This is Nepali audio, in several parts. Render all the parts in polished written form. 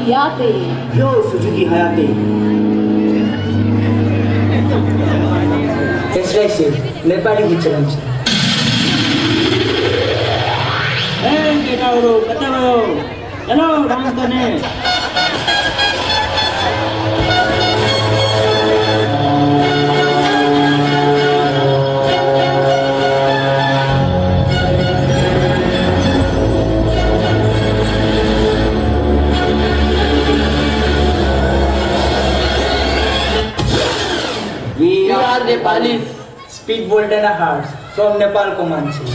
Hayate. Yo Suzuki Hayate. त्यसलाई चाहिँ नेपाली गीत चलाउँछ। ए केटाहरु कता भयो? हेलो डान्स गर्ने। We are Nepalis, speak bold and hearts from Nepal को मान्छे।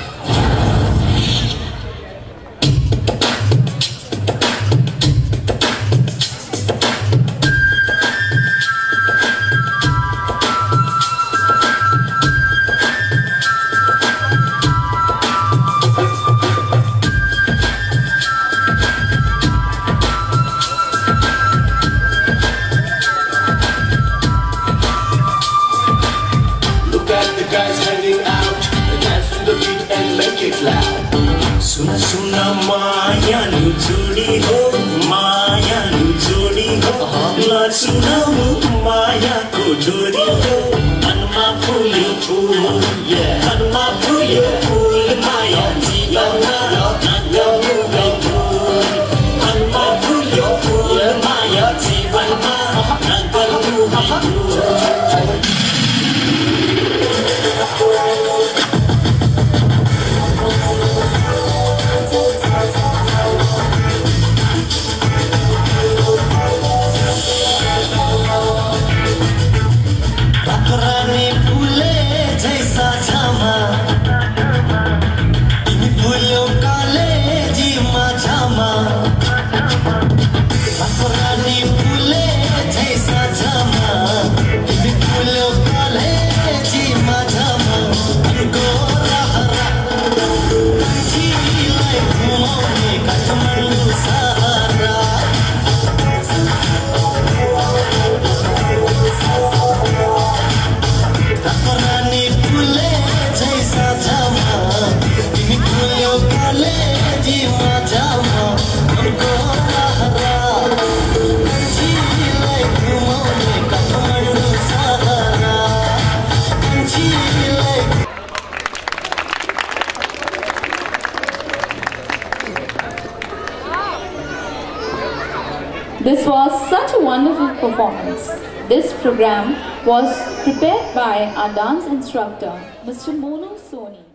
सुना सुना माया नु जोडी हो माया नु जोडी हो ल सुना माया को जोडी हो हनमा फुल्यो फूल हनमा फुल्यो फूल माया जीवनमा नगमुगा फूल हनमा फुल्यो फूल माया जीवनमा नगमुगा फूल रानी फूले जैसा छामा तिमी फुल्यो काले जीमा छामा रानी फूले जैसा छामा तिमी फुल्यो काले जीमा छामा गोरा हरा कान्छीलाई घुमाउने काठमाडौँ सहारा रानी फूले जैसा छामा तिमी फुल्यो काले जीमा छामा हमको हरा कान्छीलाई घुमाउने काठमाडौँ सहारा कान्छीलाई। This was such a wonderful performance. This program was prepared by our dance instructor, Mr. Monu, Soni.